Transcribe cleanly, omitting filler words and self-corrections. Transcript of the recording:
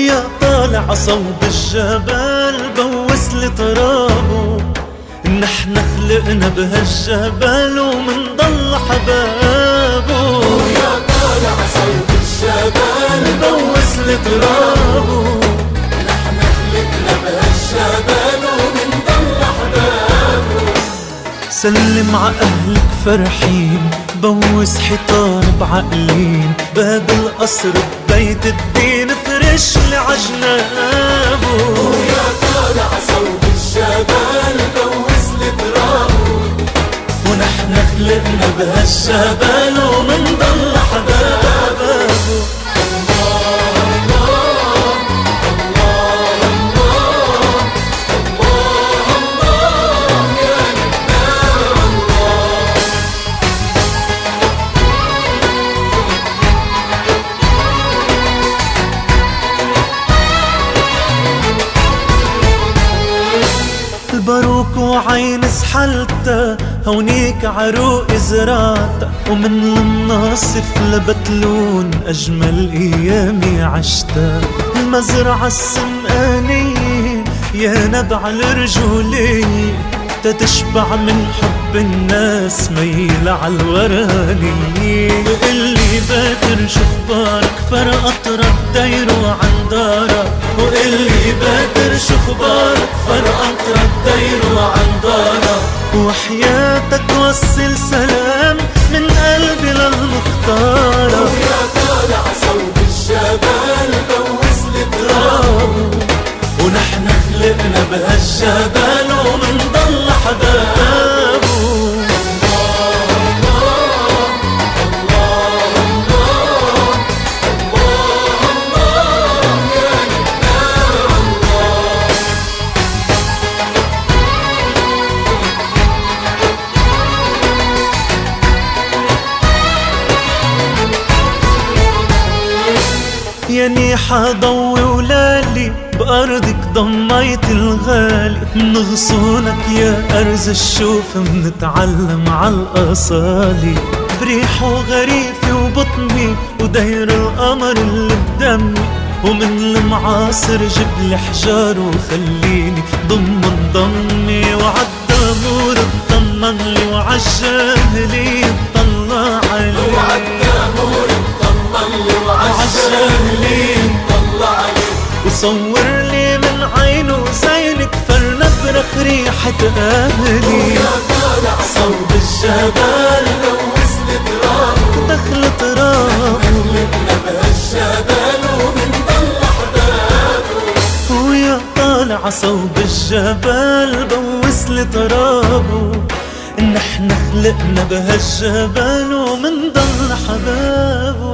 ويا طالع صوب الجبل بوس لي ترابه، نحن خلقنا بهالجبل ومنضل حبابه. ويا طالع صوب الجبل بوس لي ترابه، نحن خلقنا بهالجبل ومنضل حبابه. سلم ع أهلك فرحين، بوس حيطان بعقلين، باب القصر ببيت الدين فرش لي عجنابه. ويا طالع صوب الجبل بوس لي ترابه، ونحن خلقنا بهالجبل ومنضل حبابه. الباروك وعين سحلتا هونيك عروق زرعتا، ومن المناصف لبتلون أجمل أيامي عشتا. المزرعة السمقانية يا نبع الرجولية، تتشبع من حب الناس ميلة عالورانية. وقلي باكر شو اخبارك فرقت رد دايرو عن دارك، وقلي باكر شو اخبارك فرقت رد دايرو عن دارك. وحياتك وصل سلام من قلبي للمختارة. ويا طالع صوب الجبل بوس لي ترابه، ونحن خلقنا بهالجبل ومنضل حبابه. ياني حضوي ولالي بأرضك ضميت الغالي، من غصونك يا أرز الشوف منتعلم عالأصالي. بريح وغريفي وبطني ودير القمر اللي بدمي، ومن المعاصر جبلي حجار وخليني ضمي. وعالدامور اطمنلي وعالجاهلي اطلع علي، وعالدامور اطمنلي وعالجاهلي اطلع علي. وصور لي من عينه زينك فرنبرخ ريحة أهلي. ويا طالع صوب الجبل بوس لي ترابه، دخل ترابه خلقنا بهالجبل ومنضل حبابه. ويا طالع صوب الجبل بوس لي ترابه، نحن خلقنا بهالجبل ومنضل حبابه.